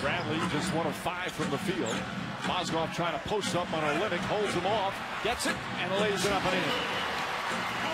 Bradley just 1 of 5 from the field. Mozgov trying to post up on Olynyk, holds him off, gets it, and lays it up and in.